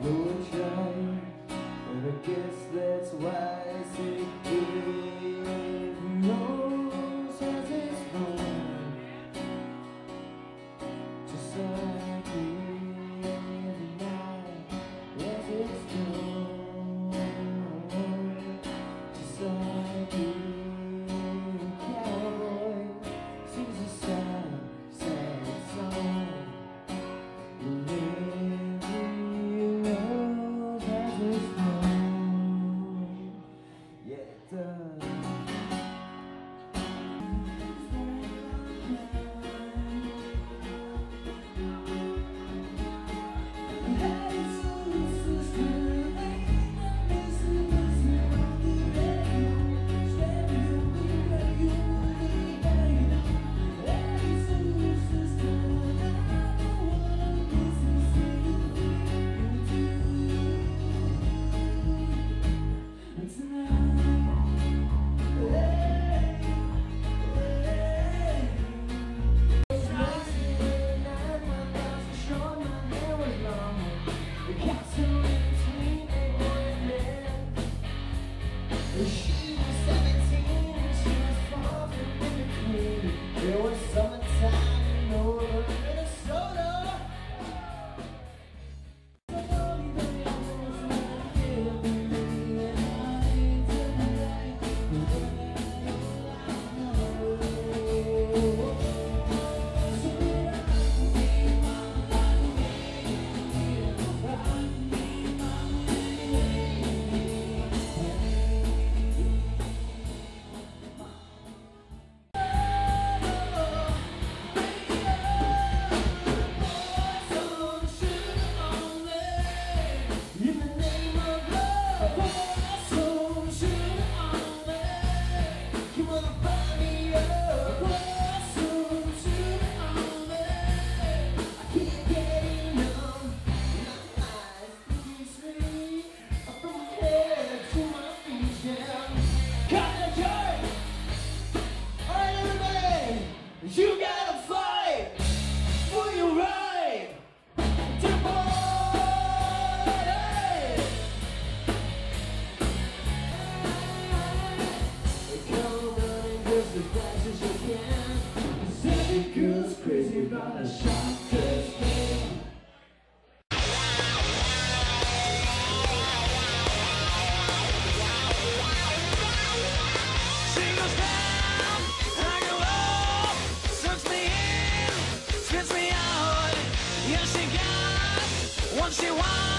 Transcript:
know it's right, and I guess that's why I say every rose has its thorn, just like every night has its dawn, just like every cowboy sings a sad, sad song. Yeah, it does. She was 17 and she was far from in between. There was summertime in northern Minnesota. You gotta fight for your right to party. Come running just as fast as you can. 'Cause every girl's crazy about a shot test game. What she wants.